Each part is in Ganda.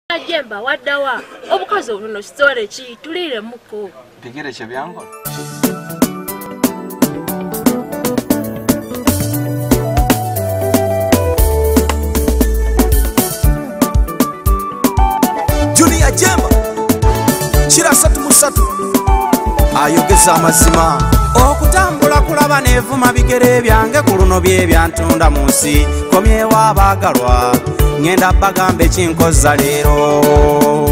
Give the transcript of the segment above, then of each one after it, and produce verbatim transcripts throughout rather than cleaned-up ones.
Jemba waddawa obukazi obuno kitole ki tulire muko Bigere Byange Junior Jemba Chira satu musatu ayogeza amazima okutambula kulaba nevuma bigere byange kuluno bye byantunda munsi komyewa abagalwa ngenda bagambe kinkoza leero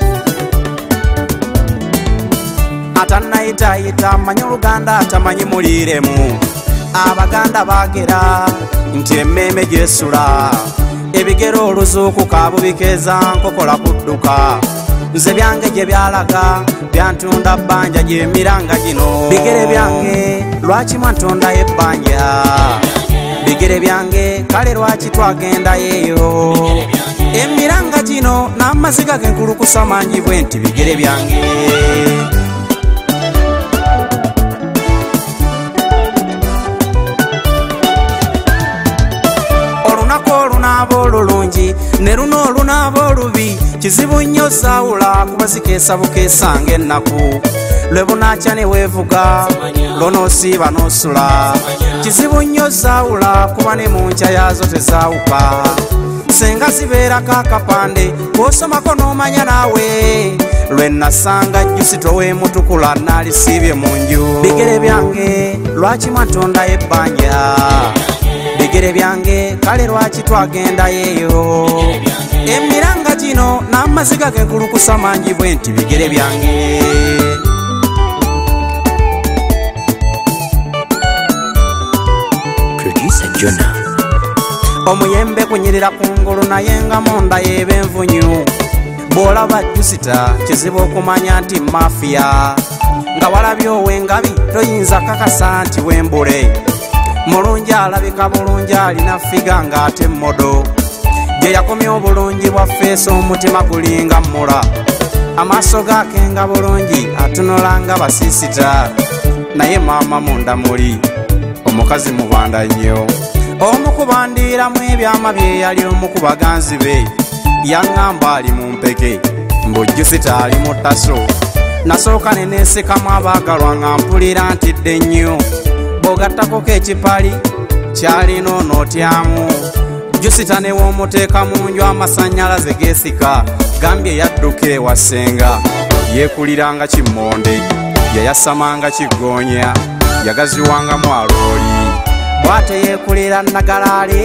atanayita yita manyi Uganda atamanyi muliremu abaganda bagera nti emmeme gyesula ebigero oluzuuku kabubikeza nkokola kudduka nze byange gye byalaga byantunda bbanja gyemiranga gino bigere byange lwaki mwantonda ebbanja bigere byange kale lwaki twagenda yeyo emiranga gino n'amaziga genkulukusa mangi bwe nti bigere byange olunaku olunaaba olulungi ne luno olunaaba olubi kizibu nnyo saawula kubazikeesa bukeesanga ennaku lwe bunakya ne weevuga lonoosiiba n'osula kizibu nnyo saawula kuba ne mu nkya yaazo tezaawuka senga zibeerako akapande k'osomako n'omanya naawe lwe nasanga jjusito w'emutukula naalisiibye mu nju bigere byange lwaki mwantonda ebbanja bigere byange kale lwaki twagenda yeyo emiranga gino n'amaziga genkulukusa mangi bwe nti bigere byange omuyembe kunyirira kungulu naye nga munda yeeba envunyu bw'olaba jusita kizibu okumanya nti mafiya nga walabye ow'engabi toyinza kakasa nti wembule mulungi alabika bulungi alina figa ng'ate modo gye yakomya obulungi bwa feesa omutima gulinga mula amaaso gaake nga bulungi atunula nga basiisita naye maama munda muli omukazi mubanda nnyo omukubandiiramu ebyama bye yali omukubaganzi be yaŋŋamba ali mu mpeke mbujjusita ali mu ttaso nasooka ne neesekamu abaagalwa nga mpulira ntidde nnyo bw'ogattakoko ekipali kyalina onootyamu jusita ne w'omuteeka mu nju amasannyalaze geesika gambye yadduka ewa ssenga yeekuliranga kimmonde yayasamanga kiggoonya yagaziwangamu alooli bw'ate yeekulira nagalaale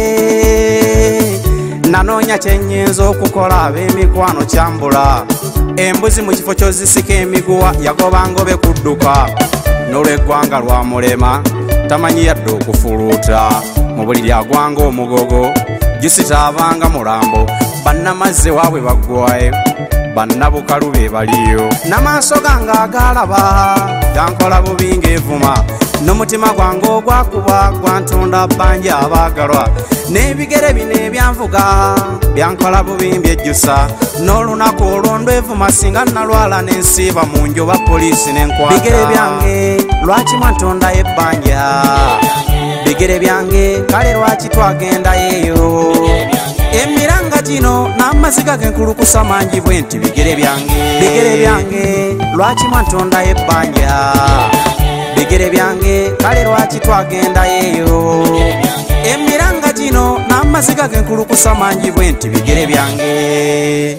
nanoonya kyennyinza okukola ab'emikwano kyambula embuzi mu kifo ky'ozisika emiguwa yagobangobe kudduka n'olweggwanga lwamulema tamanyi yadde okufuluuta mu buliri agwanga omugogo jusita abanga mulambo bannamazze waabwe baggwayo bannabukalu be baliyo n'amaaso gange agaalaba gankola bubi ng'evuma n'omutima gwange ogwakuba gwantunda bbanja abaagalwa n'ebigere bino ebyanvuga byankola bubi mbyejjusa n'olunaku olwo ndwevuma singa nalwala n'ensiiba mu njoba poliisi n'enkwata bigere byange lwaki mwantonda ebbanja bigere byange kale lwaki twagenda yeyo emiranga gino n'amaziga genkulukusa mangi bwe nti bigere byange bigere byange lwaki mwantonda ebbanja bigere byange kale lwaki twagenda yeyo emiranga gino n'amaziga genkulukusa mangi bwe nti bigere byange